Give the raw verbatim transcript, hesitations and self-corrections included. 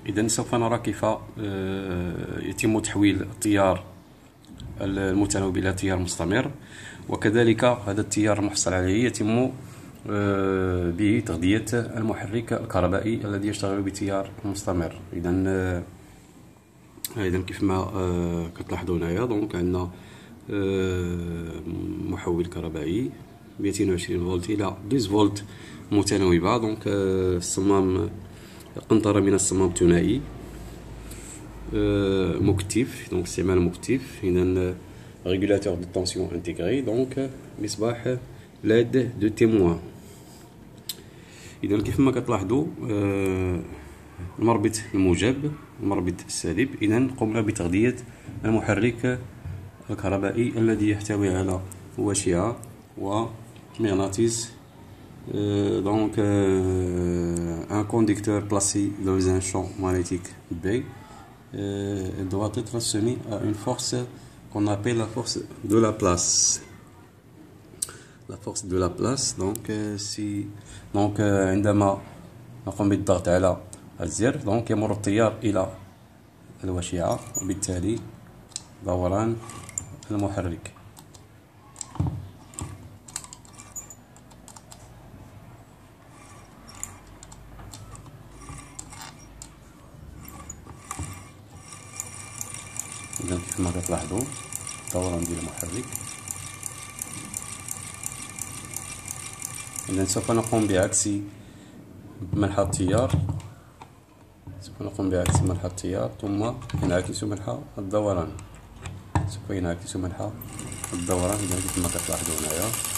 إذا سوف نرى كيف يتم تحويل التيار المتناوب إلى تيار مستمر، وكذلك هذا التيار المحصل عليه يتم به تغذية المحرك الكهربائي الذي يشتغل بتيار مستمر. إذا إذا كيف ما كتلاحظوا هنايا دونك عندنا محول كهربائي مئتين وعشرين فولت إلى اثناشر فولت متناوبة. دونك الصمام قنطرة من الصمام الثنائي مكتف، دونك استعمال مكتف. إذا ريغولاتور دو طونسيون انتيغري، دونك مصباح لاد دو تيموان. إذا كيف ما كتلاحظوا المربط الموجب المربط السالب. إذا قمنا بتغذية المحرك الكهربائي الذي يحتوي على واشعة ومغناطيس. Donc euh, un conducteur placé dans un champ magnétique B euh, doit être soumis à une force qu'on appelle la force de la place. La force de la place. Donc euh, si donc عندما نقوم بالضغط على الزر donc يمر التيار إلى الواشعة وبالتالي دوران المحرك. إذا كيف ما كتلاحظوا الدوران ديال المحرك. إذا سوف نقوم بعكس منحى التيار، سوف نقوم بعكس منحى التيار ثم ينعكس منحى الدوران، سوف ينعكس منحى الدوران. إذا كيف ما كتلاحظوا هنايا